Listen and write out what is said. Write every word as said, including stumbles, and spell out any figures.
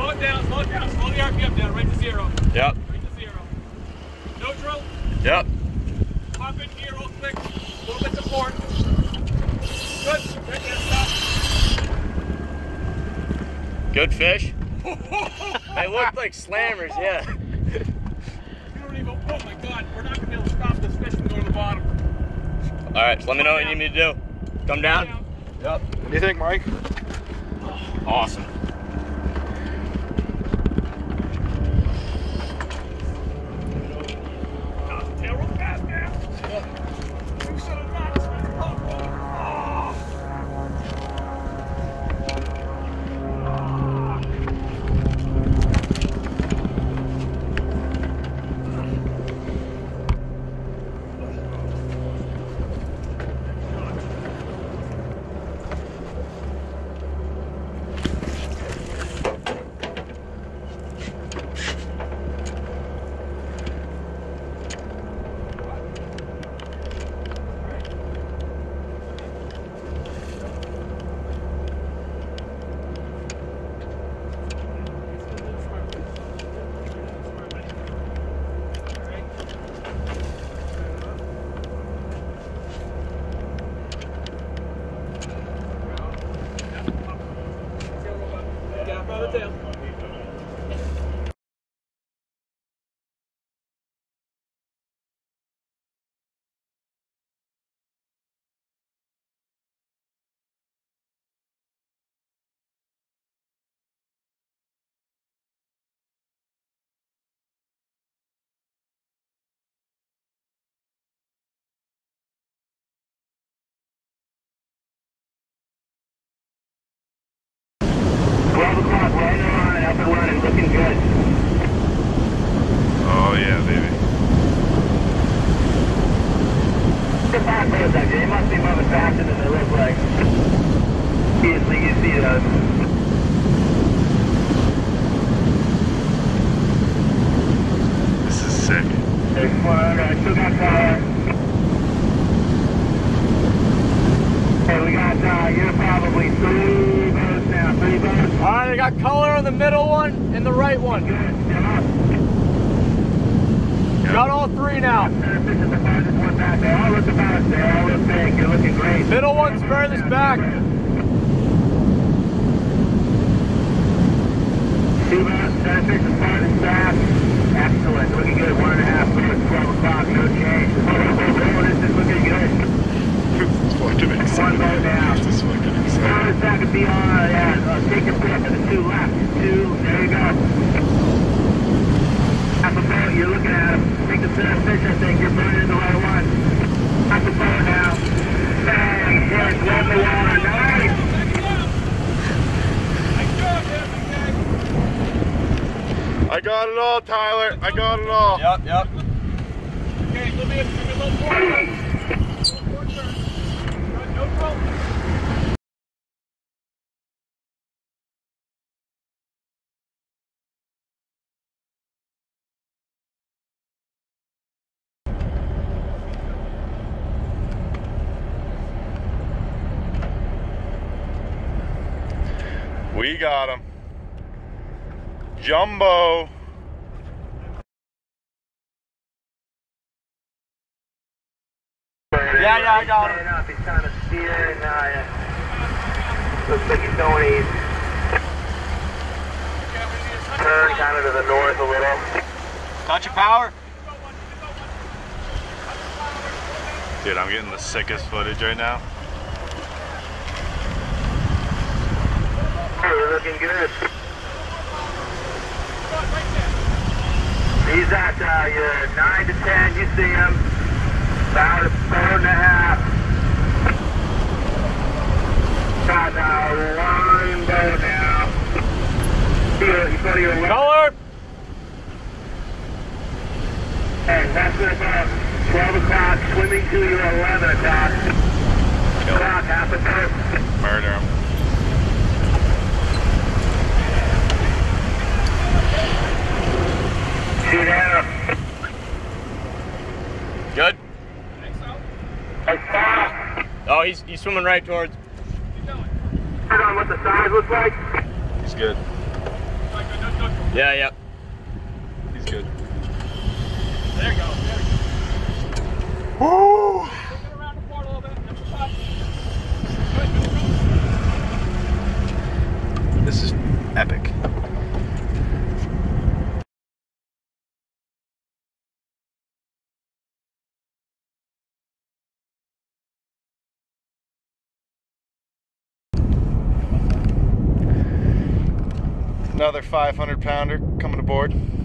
Slow it down, slow it down, slow the R P M down, right to zero. Yep. Right to zero. Neutral. Yep. Pop in here real quick. A little bit to port. Good. Right there, stop. Good fish. They look like slammers, yeah. You don't even, oh my God, we're not gonna be able to stop this fish from going to the bottom. All right, so let me know what you need me to do. Come down? down. Yep. What do you think, Mike? Awesome. Tail real fast, man. You should have not. Oh. Tail. twelve o'clock, right on, up and running, looking good. Oh yeah, baby. They're fast birds, actually. They must be moving faster than they look like. Obviously, you see those. This is sick. six one, alright, still got power. Okay, we got, uh, you're probably three boats now, three boats. All right, I got color on the middle one and the right one. Good, come up. Got all three now. This is the farthest one back. They all look about, they all look big, you're looking great. Middle one's furthest back. Two boats, Sunfish is farthest back. Excellent, looking good, one and a half minutes, twelve o'clock, no change. This is looking good. It's fucking One exciting. boat now. This is fucking exciting. Farthest back would be on, yeah, uh, take your pick of the two left. Two, there you go. Half a boat, you're looking at him. Take the center fish, I think, you're putting in the right one. Half a boat now. Bang, hit, one the water, nice. I got it all, Tyler. I got it all. Yep, yep. Okay, let me give me a little port. A little port turn. Good, neutral. We got him. Jumbo. Yeah, yeah, I got him. Up. He's trying to steer and uh, looks like he's going east. Turn kind of to the north a little. Touch of power. Dude, I'm getting the sickest footage right now. Oh, you're looking good. He's at uh, your nine to ten, you see him. About a four and a half. Got uh, one boat now. You, you go to your left. Color. And that's about twelve o'clock, swimming to your eleven o'clock. Clock, half a boat. Murder him. Shoot at him. Good. I think so. Hey, stop. Oh, he's he's swimming right towards. Keep going. Turn on what the size looks like. He's good. Like a Yeah, yeah. He's good. There you go. There you go. Woo! Take it around the port a little bit. That's the top. Good, good, good. This is epic. Another five hundred pounder coming aboard.